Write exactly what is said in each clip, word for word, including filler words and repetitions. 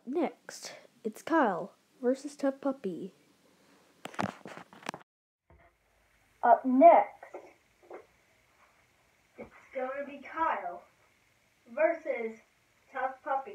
Up next, it's Kyle versus TUFF Puppy. Up next, it's going to be Kyle versus TUFF Puppy.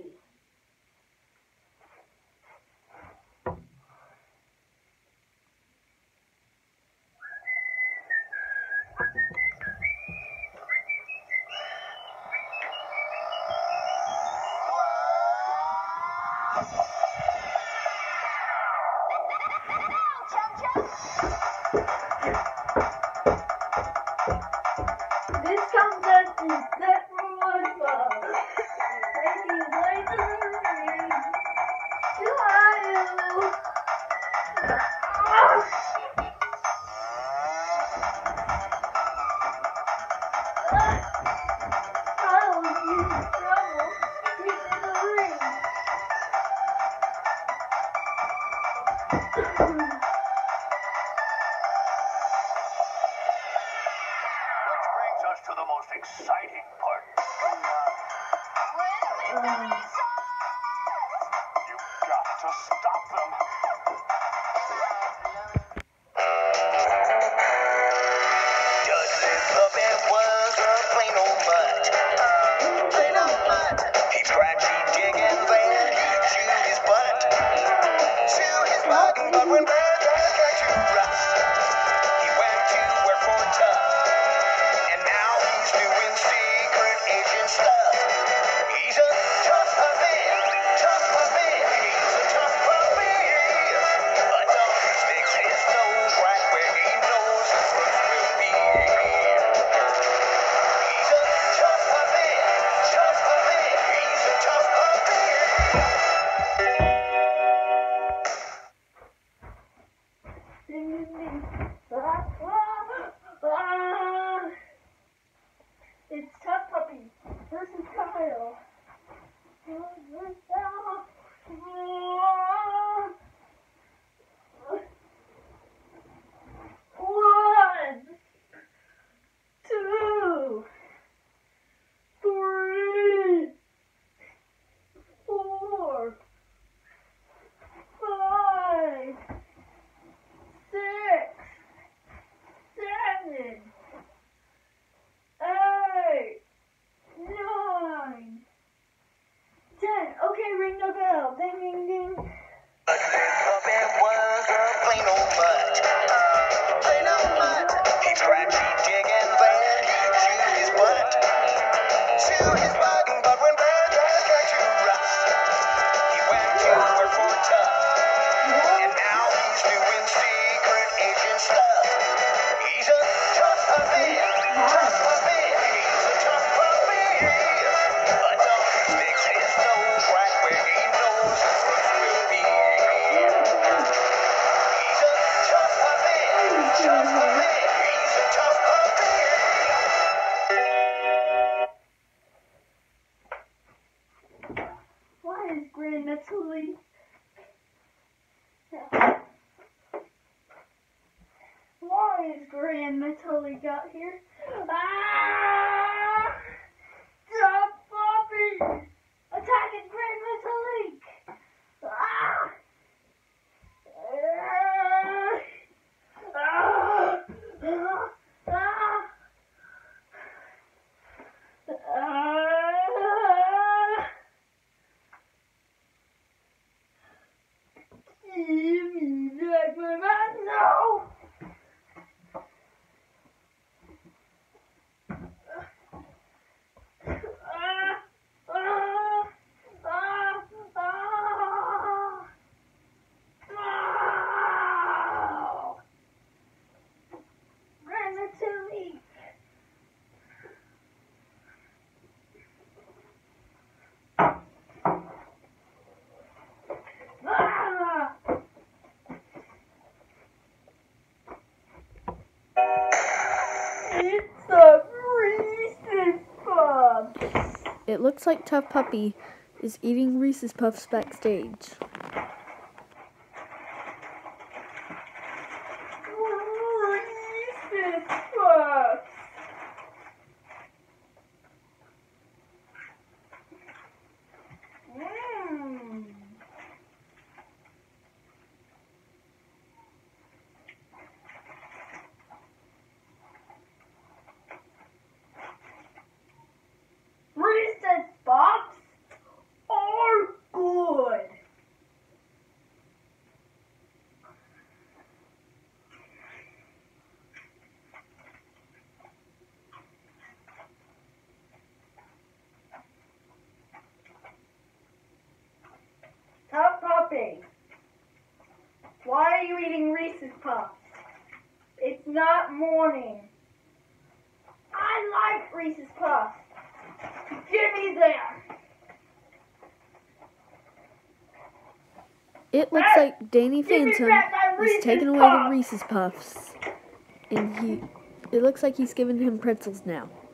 This contest is set for one ball. Making way to the ring. Kyle. Kyle is in trouble. He's in the ring. To the most exciting part. Um, You've got to stop them. Dudley Puppy was a plain old mutt. Plain old mutt. He tried cheating and then he chewed his butt. Chewed his butt, but when bad guys got to rust, he went to work for TUFF. And now he's doing secret agent stuff. He's a tough puppy, tough puppy. He's a tough puppy. A dog who sticks his nose right where he knows the fruit will be. He's a tough puppy, tough puppy. He's a tough puppy. ding, ding, ding. Ah, ah, ah. It's TUFF Puppy versus Kyle. One, two, three, four, five, six, seven, eight, nine, ten. Okay, ring the bell. Ding, ding, ding. Dudley Puppy was a plain old mutt. Plain old mutt. He tried cheating and then he chewed his butt. Chewed his butt, but when bad guys got to rust, he went to work for TUFF. And now he's doing secret agent stuff. He's a tough puppy, tough puppy. He's a tough puppy. A dog who sticks his nose right where he knows the fruit will be. He's a tough puppy, tough puppy. He's a tough puppy. Why is Grand mentally? Why is Grand mentally got here? Ah! TUFF Puppy! Attacking Grand mentally! Ah! Ah! Ah! Ah! Ah! Give me back my man, no! Ah! Ah! Ah! Ah! Ah! Ratatouille! Ah! It's a Reese's Puff! It looks like TUFF Puppy is eating Reese's Puffs backstage. Reese's Puffs! Mmm! are you eating Reese's Puffs? It's not morning. I like Reese's Puffs. Give me them. It looks Hey, like Danny give me Phantom back my is Reese's taking away the Puffs. Reese's Puffs. And he, it looks like he's giving him pretzels now.